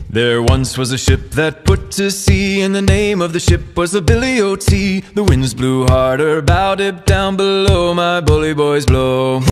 There once was a ship that put to sea, and the name of the ship was the Billy O.T. The winds blew harder, bowed it down below, my bully boys blow.